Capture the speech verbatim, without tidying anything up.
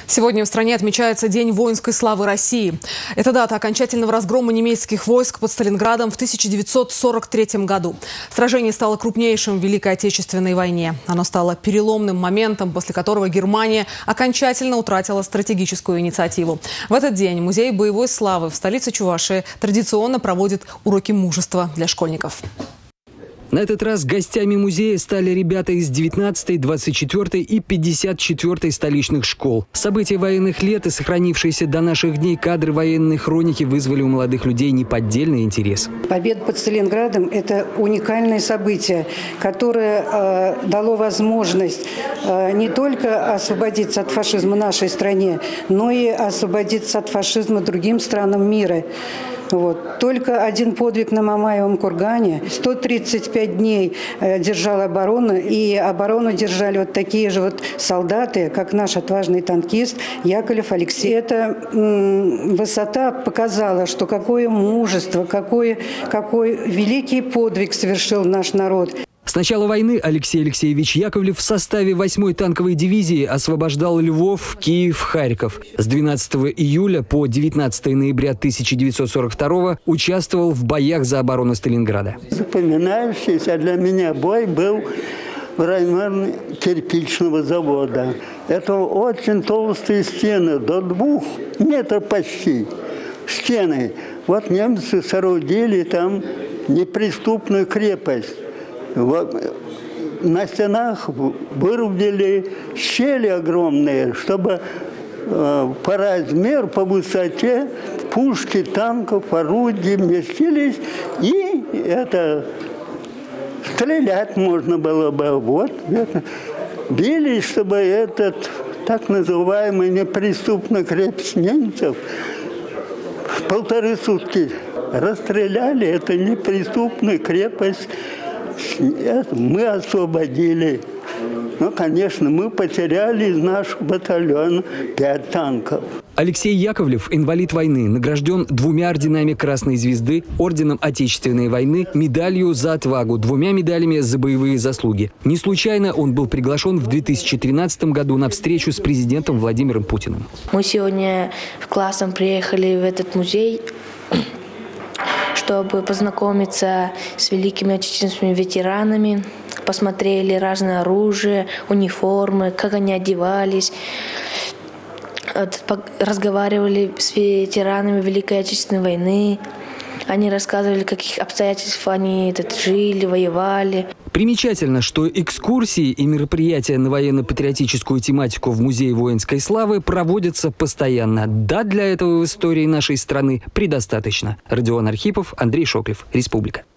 Сегодня в стране отмечается День воинской славы России. Это дата окончательного разгрома немецких войск под Сталинградом в тысяча девятьсот сорок третьем году. Сражение стало крупнейшим в Великой Отечественной войне. Оно стало переломным моментом, после которого Германия окончательно утратила стратегическую инициативу. В этот день Музей боевой славы в столице Чувашии традиционно проводит уроки мужества для школьников. На этот раз гостями музея стали ребята из девятнадцатой, двадцать четвёртой и пятьдесят четвёртой столичных школ. События военных лет и сохранившиеся до наших дней кадры военной хроники вызвали у молодых людей неподдельный интерес. Победа под Сталинградом – это уникальное событие, которое э, дало возможность э, не только освободиться от фашизма нашей стране, но и освободиться от фашизма другим странам мира. Вот. Только один подвиг на Мамаевом кургане. сто тридцать пять дней э, держал оборону, и оборону держали вот такие же вот солдаты, как наш отважный танкист Яковлев Алексей. Эта м, высота показала, что какое мужество, какой, какой великий подвиг совершил наш народ. С начала войны Алексей Алексеевич Яковлев в составе восьмой танковой дивизии освобождал Львов, Киев, Харьков. С двенадцатого июля по девятнадцатое ноября тысяча девятьсот сорок второго участвовал в боях за оборону Сталинграда. Запоминающийся для меня бой был в районе кирпичного завода. Это очень толстые стены, до двух метров почти стены. Вот немцы соорудили там неприступную крепость. Вот, на стенах вырубили щели огромные, чтобы э, по размеру, по высоте пушки, танков, орудий вместились, и это стрелять можно было бы. Вот это. Били, чтобы этот так называемый неприступный крепость немцев в полторы сутки расстреляли. Это неприступная крепость. Мы освободили. Ну, конечно, мы потеряли из нашего батальона пять танков. Алексей Яковлев, инвалид войны, награжден двумя орденами Красной Звезды, орденом Отечественной войны, медалью за отвагу, двумя медалями за боевые заслуги. Не случайно он был приглашен в две тысячи тринадцатом году на встречу с президентом Владимиром Путиным. Мы сегодня в классом приехали в этот музей, чтобы познакомиться с великими отечественными ветеранами, посмотрели разное оружие, униформы, как они одевались, разговаривали с ветеранами Великой Отечественной войны. Они рассказывали, в каких обстоятельствах они жили, воевали. Примечательно, что экскурсии и мероприятия на военно-патриотическую тематику в Музее воинской славы проводятся постоянно. Да, для этого в истории нашей страны предостаточно. Родион Архипов, Андрей Шоклев, Республика.